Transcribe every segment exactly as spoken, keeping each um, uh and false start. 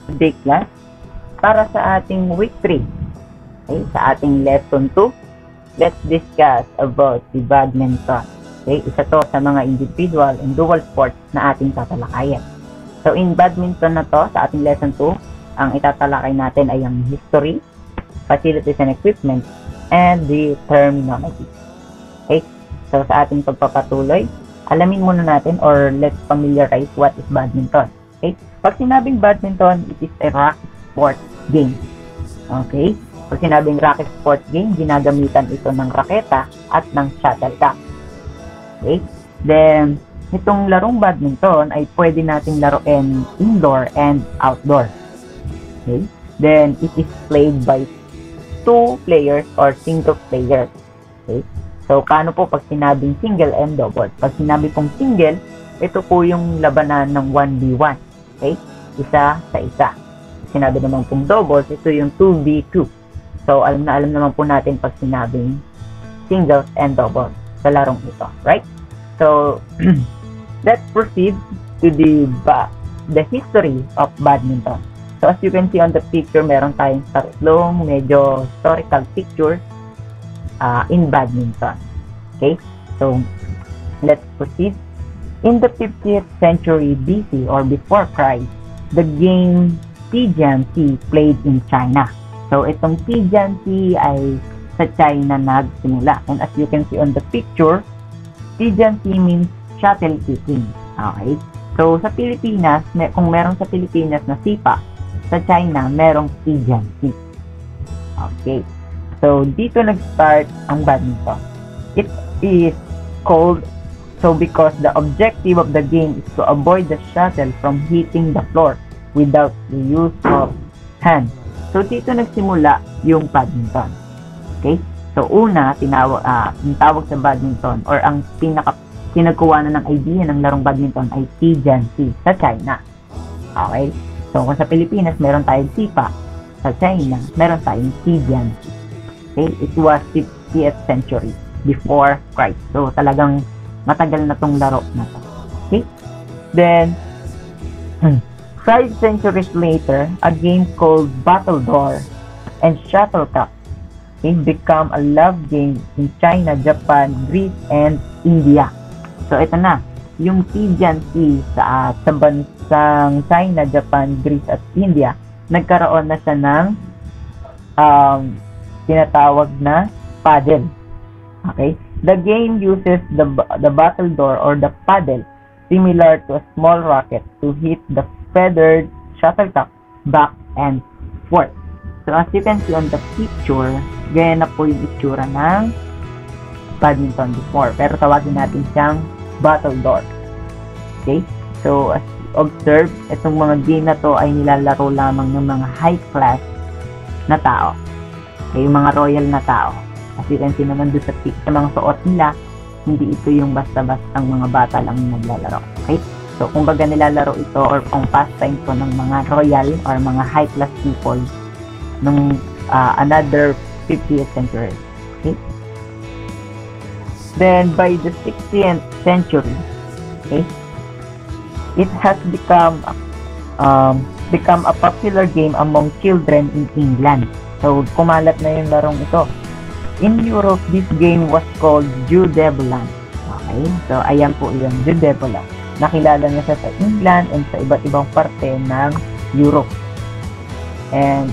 today class para sa ating week three. Okay, sa ating lesson two, let's discuss about the badminton. Okay, isa to sa mga individual and dual sports na ating tatalakayan. So in badminton na to, sa ating lesson two, ang itatalakay natin ay ang history, facilities and equipment, and the terminology. Okay, so sa ating pagpapatuloy, alamin muna natin or let's familiarize what is badminton. Okay, pag sinabing badminton, it is a racket sport game. Okay, pag sinabing racket sport game, ginagamitan ito ng raketa at ng shuttlecock. Okay, then itong larong badminton ay pwede nating laruin indoor and outdoor. Okay, then it is played by two players or single players. Okay, so paano po pag sinabing single and double? Pag sinabi pong single, ito po yung labanan ng one v one. Okay, isa sa isa. Sinabi naman pong doubles, ito yung two v two. So alam na alam naman po natin pag sinabing singles and doubles sa larong ito, right? So let's proceed to the the history of badminton. So as you can see on the picture, meron tayong tatlong medyo historical pictures uh, in badminton. Okay, so let's proceed. In the fiftieth century B C or before Christ, the game Tianzi played in China. So itong Tianzi ay sa China nagsimula. And as you can see on the picture, Tianzi means shuttle kicking. Okay, so sa Pilipinas, kung meron sa Pilipinas na sipa, sa China merong Tianzi. Okay, so dito nag-start ang badminton. It is called so because the objective of the game is to avoid the shuttle from hitting the floor without the use of hands. So dito nagsimula yung badminton. Okay? So una, tinawag uh, yung tawag sa badminton or ang pinaka pinagkuha na ng idea ng larong badminton ay Tianzi sa China. Okay? So kung sa Pilipinas meron tayong sipa, sa China meron tayong Tianzi. Okay? It was fiftieth century before Christ. So talagang matagal na tong laro na to. Okay? Then, five centuries later, a game called Battledore and Shuttlecock okay, become a love game in China, Japan, Greece, and India. So, ito na. Yung Tianzi sa, sa bansang China, Japan, Greece, at India, nagkaroon na siya ng um, tinatawag na paddle. Okay? The game uses the the battledore or the paddle similar to a small rocket to hit the feathered shuttlecock back and forth. So as you can see on the picture, ganyan na po yung itsura ng badminton before. Pero tawagin natin siyang battledore. Okay? So as you observe, itong mga game na to ay nilalaro lamang ng mga high class na tao. Okay, yung mga royal na tao. As you can see naman doon sa, sa mga suot nila, hindi ito yung basta-bastang mga bata lang naglalaro. Okay? So, kung baga nilalaro ito or kung pastime to ng mga royal or mga high-class people nung uh, another fiftieth century. Okay? Then, by the sixteenth century, okay, it has become um, become a popular game among children in England. So, kumalat na yung larong ito. In Europe, this game was called Jeu de Volant. Okay? So, ayan po yung Jeu de Volant. Nakilala na siya sa England and sa iba't ibang parte ng Europe. And,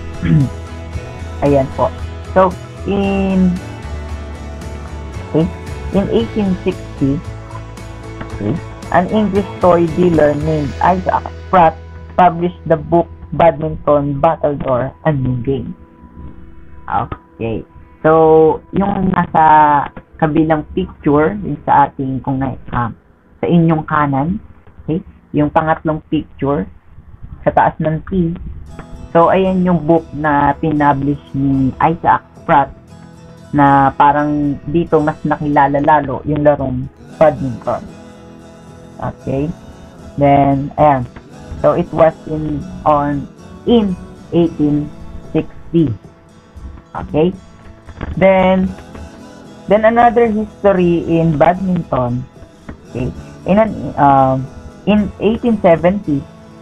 ayan po. So, in okay, in eighteen sixty, okay, an English toy dealer named Isaac Pratt published the book Badminton Battledore, a New Game. Okay. So, yung nasa kabilang picture, yung sa ating, kung na, uh, sa inyong kanan, okay, yung pangatlong picture, sa taas ng T. So, ayan yung book na pinablish ni Isaac Pratt na parang dito mas nakilala lalo yung larong badminton. Okay. Then, ayan. So, it was in, on, in eighteen sixty. Okay. Then, then another history in badminton. Okay, in an um, in eighteen seventy,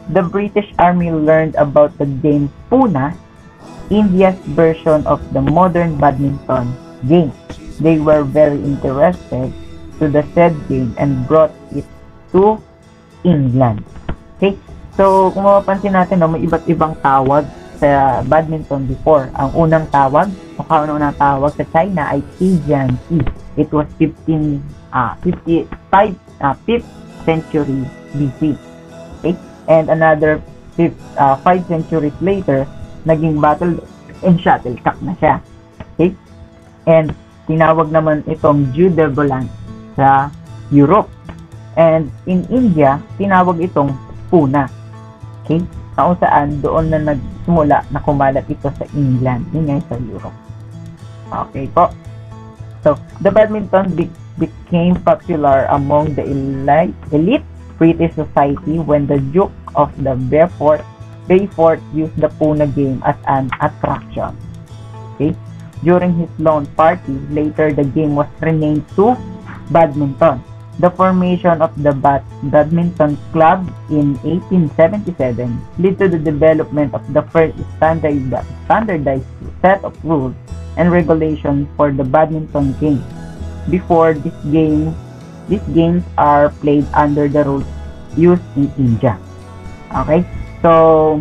The British Army learned about the game Puna, India's version of the modern badminton game. They were very interested to the said game and brought it to England. Okay? So, kung mapapansin natin, no, may iba't ibang tawag sa badminton before. Ang unang tawag, o ang unang tawag sa China ay Tianqi. It was fifteen, ah, fifty-five, ah, fifth century B C. Okay? And another fifth, uh, five centuries later, naging battle and shuttlecock na siya. Okay? And tinawag naman itong jeu de volant sa Europe. And in India, tinawag itong Puna. Okay? Kung saan doon na nagsimula na kumalat ito sa England, yun nga sa Europe. Okay po. So, the badminton be became popular among the elite, elite British society when the Duke of the Beaufort, Beaufort used the Puna game as an attraction. Okay? During his lawn party, later the game was renamed to badminton. The formation of the Bad Badminton Club in eighteen seventy-seven led to the development of the first standard standardized set of rules and regulations for the badminton game. Before this game, these games are played under the rules used in India. Okay? So,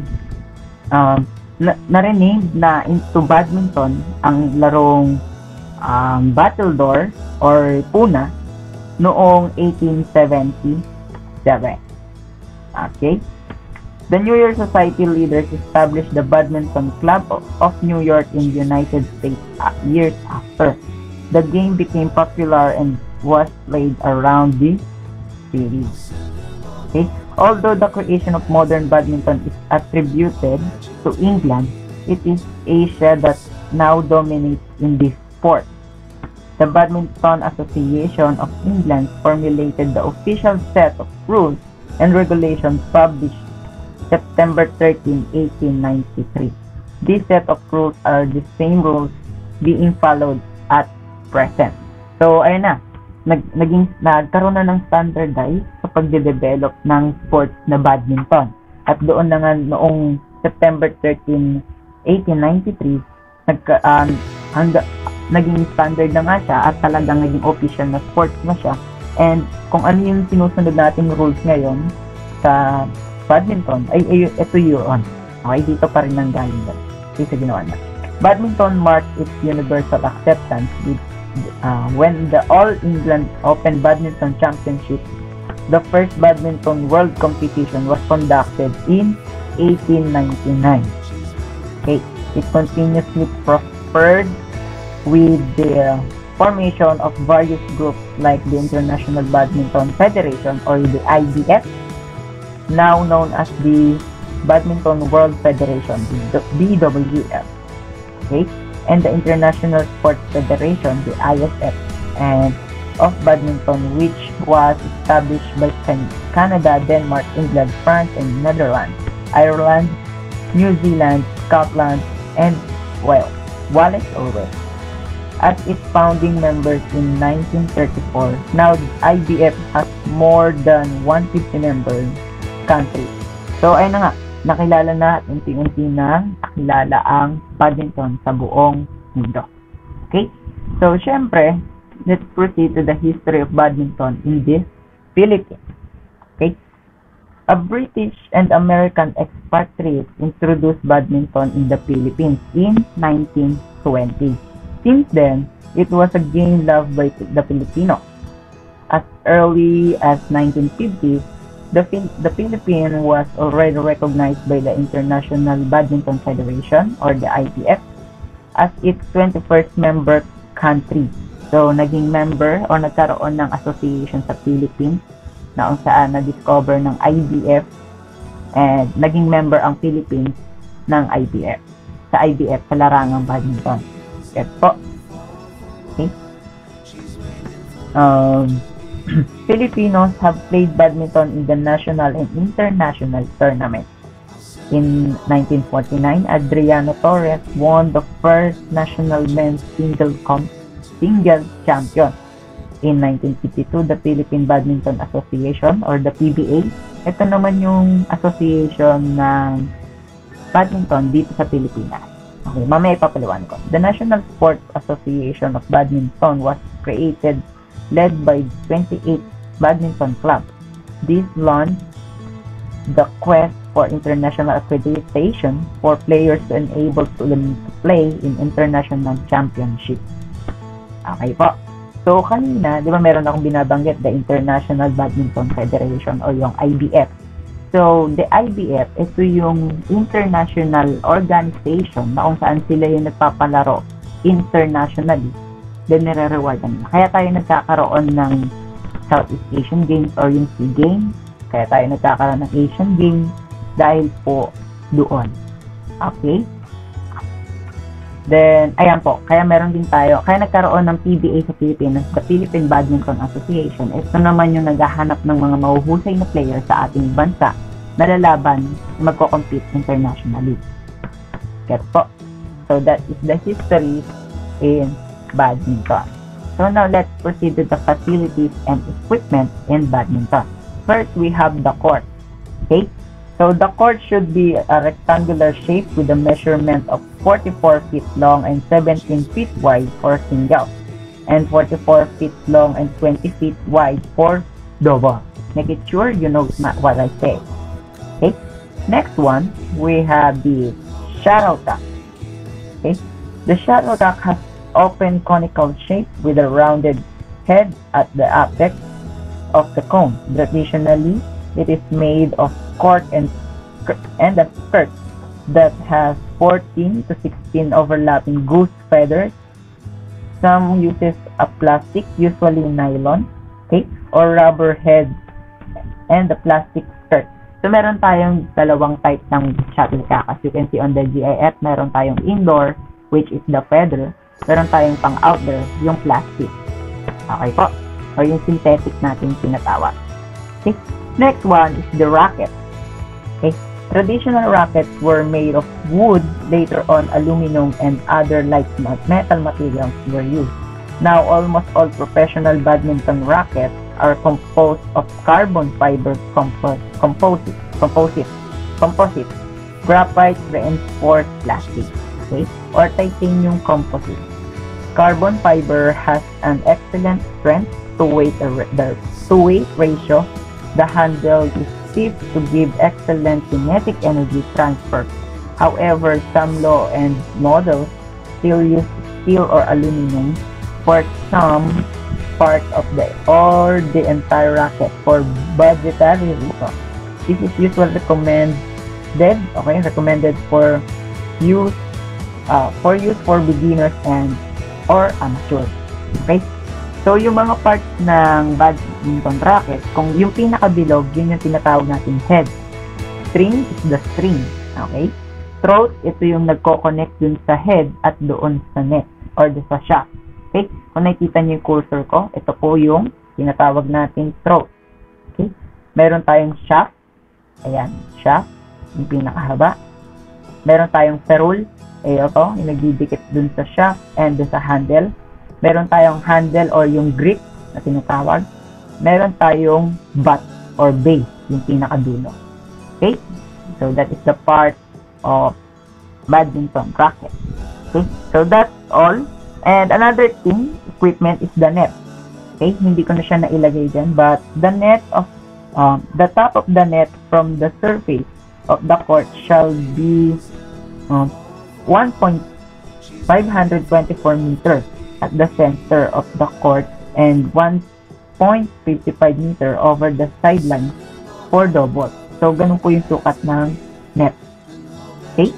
um, na na-rename na into badminton ang larong um, Battledore or Puna noong eighteen seventy-seven. Okay? The New York Society leaders established the Badminton Club of New York in the United States years after. The game became popular and was played around the city. Okay? Although the creation of modern badminton is attributed to England, it is Asia that now dominates in this sport. The Badminton Association of England formulated the official set of rules and regulations published September thirteenth, eighteen ninety-three. This set of rules are the same rules being followed at present. So, ayun na. Nag, naging, nagkaroon na ng standardize sa pagde-develop ng sports na badminton. At doon na nga noong September thirteenth, eighteen ninety-three, nagka, um, hangga, naging standard na nga siya at talagang naging official na sports na siya. And kung ano yung sinusunod nating rules ngayon sa badminton, ay, ay ito yun. Okay, dito pa rin nang galing doon. Okay, sa ginawa na. Badminton marked its universal acceptance with, uh, when the All England Open Badminton Championship, the first badminton world competition, was conducted in eighteen ninety-nine. Okay, it continuously prospered with the formation of various groups like the International Badminton Federation or the I B F, now known as the Badminton World Federation, the B W F, okay, and the International Sports Federation, the I S F, and of badminton, which was established by Canada, Denmark, England, France, and Netherlands, Ireland, New Zealand, Scotland, and Wales, Wales or Wales. As its founding members in nineteen thirty-four, now I B F has more than one hundred fifty member countries. So, ayun na nga, nakilala na at unti-unti na nakilala ang badminton sa buong mundo. Okay? So, syempre, let's proceed to the history of badminton in this Philippines. Okay? A British and American expatriate introduced badminton in the Philippines in nineteen twenty. Since then, it was a game loved by the Filipinos. As early as nineteen fifty, the, the Philippines was already recognized by the International Badminton Federation or the I B F as its twenty-first member country. So, naging member o nagkaroon ng association sa Philippines na kung saan na-discover ng I B F and naging member ang Philippines ng I B F. Sa I B F, sa larangang badminton. Yes po. Okay. Um, Filipinos have played badminton in the national and international tournaments. In nineteen forty-nine, Adriano Torres won the first national men's single comp single champion. In nineteen fifty-two, the Philippine Badminton Association or the P B A ito naman yung association ng badminton dito sa Pilipinas. Okay, mamaya ipapaliwan ko. The National Sports Association of Badminton was created, led by twenty-eight badminton clubs. This launched the quest for international accreditation for players to enable them to play in international championships. Okay po. So, kanina, di ba meron akong binabanggit, the International Badminton Federation o yung I B F. So, the I B F, ito yung international organization na kung saan sila yung nagpapalaro internationally, then nire-rewardan nila. Kaya tayo nagkakaroon ng Southeast Asian Games or yung SEA Games. Kaya tayo nagkakaroon ng Asian Games dahil po doon. Okay? Then, ayan po, kaya meron din tayo, kaya nagkaroon ng P B A sa Pilipinas, the Philippine Badminton Association. Ito naman yung naghahanap ng mga mahuhusay na player sa ating bansa na lalaban, magko-compete internationally. Get po. So, that is the history in badminton. So, now let's proceed to the facilities and equipment in badminton. First, we have the court. Okay? So, the court should be a rectangular shape with a measurement of forty-four feet long and seventeen feet wide for single, and forty-four feet long and twenty feet wide for double. Make it sure you know what I say. Okay. Next one, we have the shuttlecock. Okay. The shuttlecock has open conical shape with a rounded head at the apex of the cone. Traditionally, it is made of cork and and a skirt that has fourteen to sixteen overlapping goose feathers. Some uses a plastic, usually nylon, okay, or rubber head and a plastic skirt. So, meron tayong dalawang type ng shuttlecock. As you can see on the G I F, meron tayong indoor, which is the feather. Meron tayong pang outdoor, yung plastic. Okay po? O yung synthetic natin tinatawag. Okay? Next one is the racket. Okay? Traditional rackets were made of wood. Later on, aluminum and other light metal materials were used. Now, almost all professional badminton rackets are composed of carbon fiber compo composite, composite, composite, graphite reinforced plastic, okay, or titanium composite. Carbon fiber has an excellent strength to weight the to weight ratio. The handle is stiff to give excellent kinetic energy transfer. However, some low-end models still use steel or aluminum for some part of the or the entire racket for budgetary reasons. This is usually recommended, okay, recommended for use uh, for use for beginners and or amateurs. Okay. So, yung mga parts ng badminton racket, kung yung pinakabilog, yun yung tinatawag natin head. String is the string. Okay? Throat, ito yung nagko-connect dun sa head at doon sa net or dun sa shaft. Okay? Kung nakikita niyo yung cursor ko, ito po yung tinatawag natin throat. Okay? Meron tayong shaft. Ayan, shaft. Yung pinakahaba. Meron tayong ferrule. Eh, ito, yung nagdidikit dun sa shaft and dun sa handle. Meron tayong handle or yung grip na tinatawag. Meron tayong butt or base, yung pinakadulo. Okay? So, that is the part of badminton racket. Okay? So, that's all. And another thing, equipment is the net. Okay? Hindi ko na siya nailagay dyan. But, the net of, um, the top of the net from the surface of the court shall be um, one point five two four meters at the center of the court and one point five five meter over the sideline for double. So, ganun po yung sukat ng net. Okay?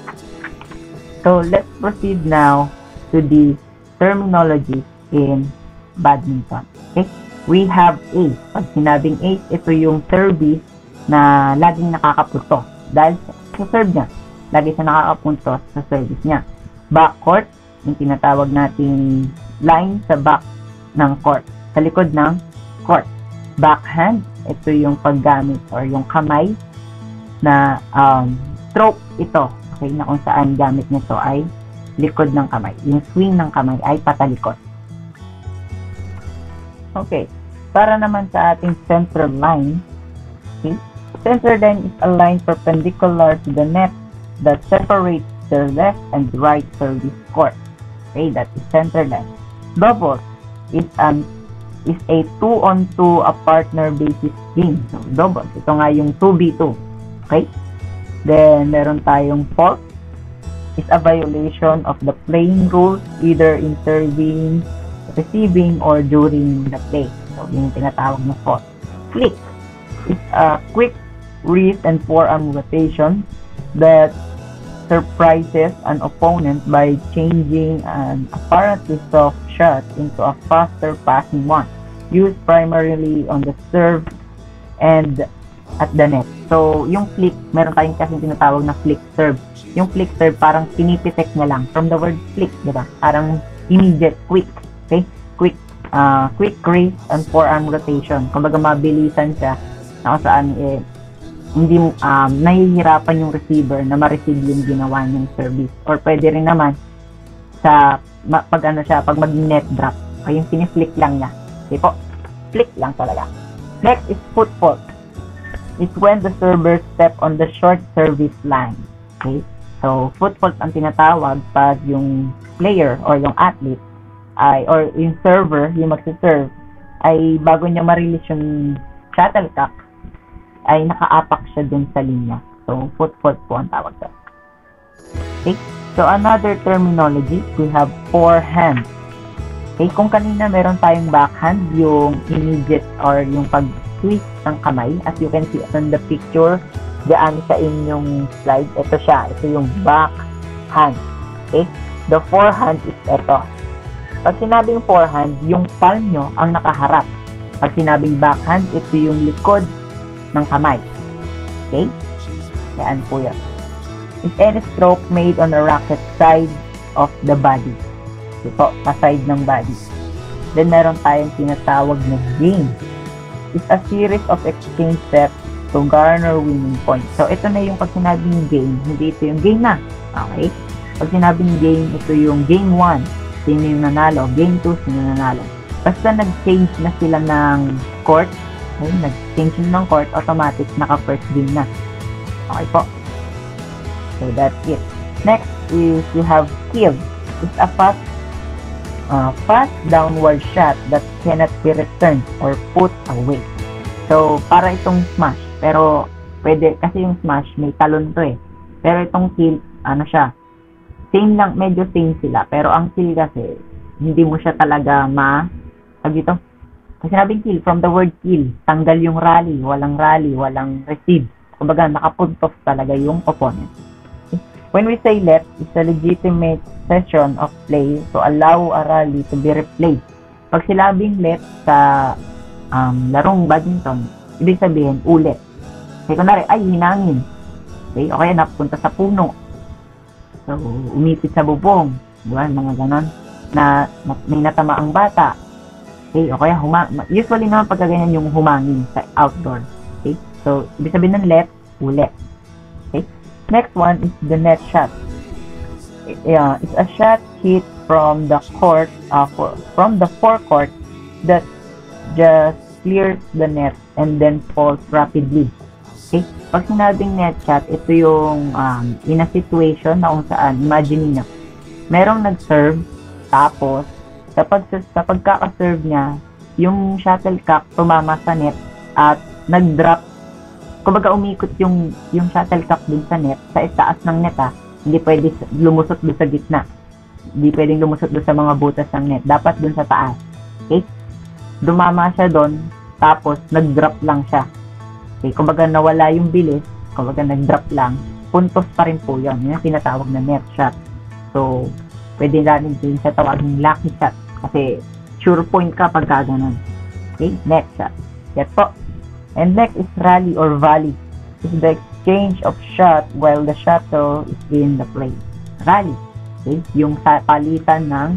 So, let's proceed now to the terminology in badminton. Okay? We have ace. Pag sinabing ace, ito yung service na laging nakakapunto. Dahil sa serve niya, lagi siya nakakapunto sa service niya. Backcourt, yung tinatawag nating line sa back ng court, sa likod ng court. Backhand, ito yung paggamit or yung kamay na um, stroke ito, okay, na kung saan gamit nito ay likod ng kamay. Yung swing ng kamay ay patalikod. Okay, para naman sa ating central line, okay, Center line is a line perpendicular to the net that separates the left and right service court. Okay, that is center line. Doubles is an is a two on two a partner basis game. So doubles, ito nga yung two v two. Okay? Then meron tayong fault is a violation of the playing rules either in serving, receiving, or during the play. So yun yung tinatawag na fault. Flick is a quick wrist and forearm rotation that surprises an opponent by changing an apparently soft shot into a faster passing one, used primarily on the serve and at the net. So, yung flick, meron tayong kasing tinatawag na flick serve. Yung flick serve, parang pinipitek na lang. From the word flick, diba? Parang immediate, quick. Okay? Quick, uh, quick wrist and forearm rotation. Kumbaga, mabilisan siya na kung saan, eh, hindi um, nahihirapan yung receiver na ma-receive yung ginawa niyang service. Or pwede rin naman sa ma, pag ano siya, pag mag-net drop, ay yung piniflick lang niya. Okay po? Flick lang talaga. Next is foot fault. It's when the server step on the short service line. Okay? So, foot fault ang tinatawag pag yung player or yung athlete ay, or yung server, yung magsiserve, ay bago niya ma-release yung shuttlecock, ay nakaapak siya dun sa linya. So, foot fault po ang tawag doon. Okay? So, another terminology, we have forehand. Okay? Kung kanina meron tayong backhand, yung immediate or yung pag-twist ng kamay. As you can see on the picture, dyan sa inyong slide, ito siya. Ito yung backhand. Okay? The forehand is ito. Pag sinabing forehand, yung palm nyo ang nakaharap. Pag sinabing backhand, ito yung likod ng kamay. Okay? Yan po yan. Is any stroke made on the racket side of the body. Ito, sa side ng body. Then, meron tayong tinatawag na game. It's a series of exchange steps to garner winning points. So, ito na yung pag sinabing game, hindi ito yung game na. Okay? Pag sinabing game, ito yung game one, sino yung nanalo. Game two, sino nanalo. Basta nag-change na sila ng court, okay, nag-change ng court, automatic, naka-first game na. Okay po. So, that's it. Next is you have kill. It's a fast, uh, fast downward shot that cannot be returned or put away. So, para itong smash. Pero, pwede, kasi yung smash, may talon to eh. Pero itong kill, ano siya, same lang, medyo same sila. Pero ang kill kasi, hindi mo siya talaga ma, pag ito, kasi sinabing kill, from the word kill, tanggal yung rally, walang rally, walang receive. Kumbaga, nakapuntos talaga yung opponent. Okay? When we say left, it's a legitimate session of play to allow a rally to be replayed. Pag silabing left sa um, larong badminton, ibig sabihin, ulit. Kasi kunwari, ay, hinangin. Okay? O kaya napunta sa puno. So, umipit sa bubong. Diba? Mga ganon. Na, na may natama ang bata. Okay, o kaya huma usually naman pagka ganyan yung humangin sa outdoor. Okay, so ibig sabihin ng left, ulit. Okay, next one is the net shot. It, uh, it's a shot hit from the court, uh, for, from the forecourt that just clears the net and then falls rapidly. Okay, pag sinabing net shot, ito yung um, in a situation na kung saan, imagine niyo, merong nag-serve, tapos kapag sa pagkaka-serve niya, yung shuttlecock tumama sa net at nag-drop. Kumbaga umikot yung yung shuttlecock dun sa net, sa itaas ng net ah. Hindi pwede lumusot dun sa gitna. Hindi pwedeng lumusot dun sa mga butas ng net. Dapat dun sa taas. Okay? Dumama siya dun, tapos nag-drop lang siya. Okay? Kumbaga nawala yung bilis, kumbaga nag-drop lang, puntos pa rin po yun. Yun yung tinatawag na net shot. So, pwede natin din sa tawaging lucky shot. Kasi, sure point ka pagka ganun. Okay? Next shot. Yes po. And next is rally or volley. It's the exchange of shot while the shuttle is in the play. Rally. Okay? Yung sa palitan ng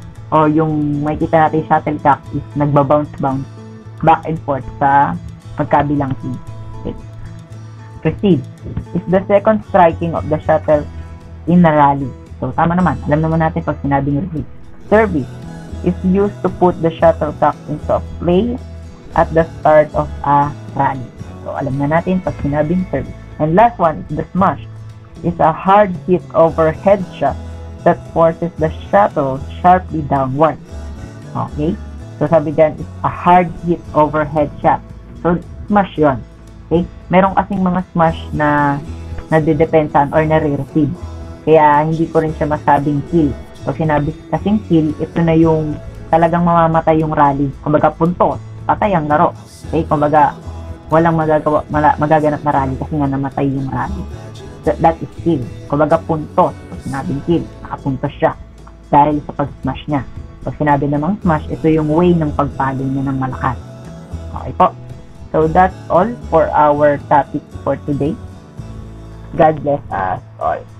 o yung makikita natin shuttlecock is nagbabounce-bounce back and forth sa magkabilang team. Okay? Receive. It's the second striking of the shuttle in a rally. So, tama naman. Alam naman natin pag sinabing receive. Service is used to put the shuttlecock into play at the start of a rally. So, alam na natin pag sinabing serve. And last one is the smash. It's a hard hit overhead shot that forces the shuttle sharply downward. Okay? So, sabi dyan, it's a hard hit overhead shot. So, smash yon. Okay? Meron kasing mga smash na nadidepensan or nare-receive. Kaya, hindi ko rin siya masabing kill. Pag sinabi kasing kill, ito na yung talagang mamamatay yung rally. Kumbaga, puntos. Patay ang laro. Okay? Kumbaga, walang magagawa, mala, magaganap na rally kasi nga namatay yung rally. That, that is kill. Kumbaga, puntos. Pag sinabing kill, nakapuntos siya. Dahil sa pag-smash niya. Pag sinabi namang smash, ito yung way ng pagpalo niya ng malakas. Okay po. So, that's all for our topic for today. God bless us all.